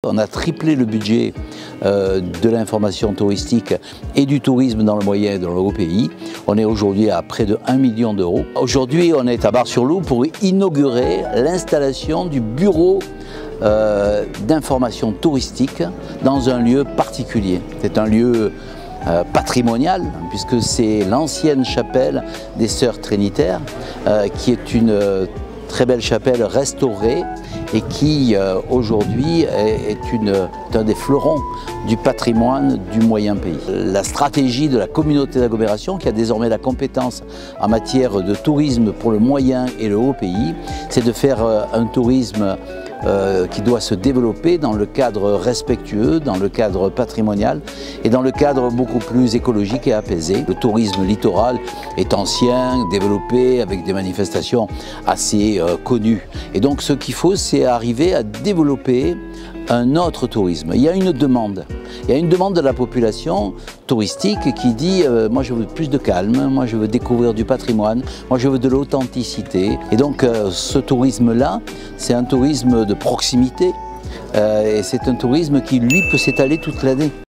On a triplé le budget de l'information touristique et du tourisme dans le moyen et dans le haut pays. On est aujourd'hui à près de 1 million d'euros. Aujourd'hui, on est à Bar-sur-Loup pour inaugurer l'installation du bureau d'information touristique dans un lieu particulier. C'est un lieu patrimonial, puisque c'est l'ancienne chapelle des Sœurs Trinitaires, qui est une très belle chapelle restaurée et qui aujourd'hui est un des fleurons du patrimoine du moyen pays. La stratégie de la communauté d'agglomération, qui a désormais la compétence en matière de tourisme pour le moyen et le haut pays, c'est de faire un tourisme qui doit se développer dans le cadre respectueux, dans le cadre patrimonial et dans le cadre beaucoup plus écologique et apaisé. Le tourisme littoral est ancien, développé, avec des manifestations assez connues. Et donc ce qu'il faut, c'est arriver à développer un autre tourisme. Il y a une demande. Il y a une demande de la population touristique qui dit moi je veux plus de calme, moi je veux découvrir du patrimoine, moi je veux de l'authenticité. Et donc ce tourisme-là, c'est un tourisme de proximité et c'est un tourisme qui lui peut s'étaler toute l'année.